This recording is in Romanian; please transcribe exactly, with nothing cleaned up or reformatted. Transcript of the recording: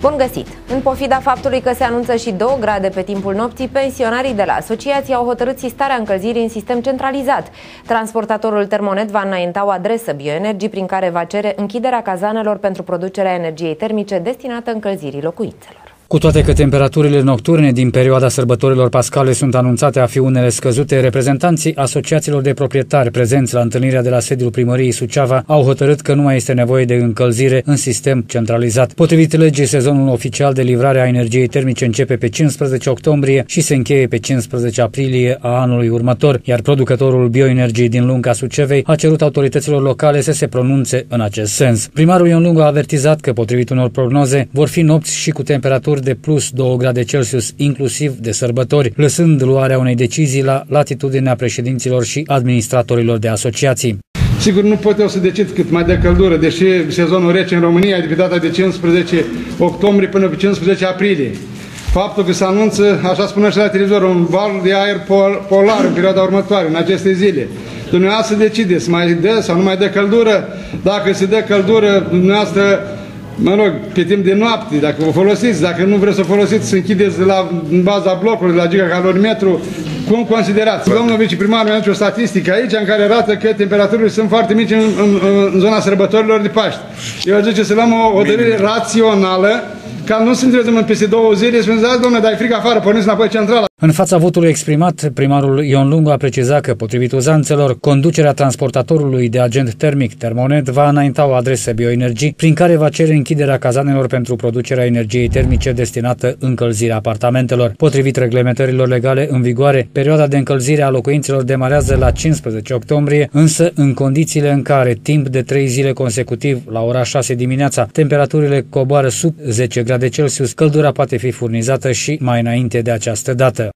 Bun găsit! În pofida faptului că se anunță și două grade pe timpul nopții, pensionarii de la asociație au hotărât sistarea încălzirii în sistem centralizat. Transportatorul Termonet va înainta o adresă Bioenergy prin care va cere închiderea cazanelor pentru producerea energiei termice destinată încălzirii locuințelor. Cu toate că temperaturile nocturne din perioada sărbătorilor pascale sunt anunțate a fi unele scăzute, reprezentanții asociațiilor de proprietari prezenți la întâlnirea de la sediul primăriei Suceava au hotărât că nu mai este nevoie de încălzire în sistem centralizat. Potrivit legii, sezonul oficial de livrare a energiei termice începe pe cincisprezece octombrie și se încheie pe cincisprezece aprilie a anului următor, iar producătorul Bioenergy din Lunga Sucevei a cerut autorităților locale să se pronunțe în acest sens. Primarul Ion Lungu a avertizat că, potrivit unor prognoze, vor fi nopți și cu temperaturi de plus două grade Celsius, inclusiv de sărbători, lăsând luarea unei decizii la latitudinea președinților și administratorilor de asociații. Sigur, nu pot eu să decid cât mai de căldură, deși sezonul rece în România e de pe data de cincisprezece octombrie până pe cincisprezece aprilie. Faptul că se anunță, așa spune și la televizor, un val de aer pol polar în perioada următoare, în aceste zile. Dumneavoastră decide să mai dă sau nu mai dă căldură. Dacă se dă căldură, dumneavoastră, mă rog, pe timp de noapte, dacă o folosiți, dacă nu vreți să o folosiți, să închideți la, în baza blocului, la gigacalorimetru, cum considerați? Domnul viceprimar mi-a o statistică aici în care arată că temperaturile sunt foarte mici în, în, în zona sărbătorilor de Paști. Eu zice să luăm o hotărâre rațională, ca nu să ne trezim în peste două zile și spuneți, domnule, dar e frică afară, porniți înapoi centrala. În fața votului exprimat, primarul Ion Lungu a precizat că, potrivit uzanțelor, conducerea transportatorului de agent termic Termonet va înainta o adresă Bioenergy prin care va cere închiderea cazanelor pentru producerea energiei termice destinată încălzirea apartamentelor. Potrivit reglementărilor legale în vigoare, perioada de încălzire a locuințelor demarează la cincisprezece octombrie, însă în condițiile în care, timp de trei zile consecutiv, la ora șase dimineața, temperaturile coboară sub zece grade Celsius, căldura poate fi furnizată și mai înainte de această dată.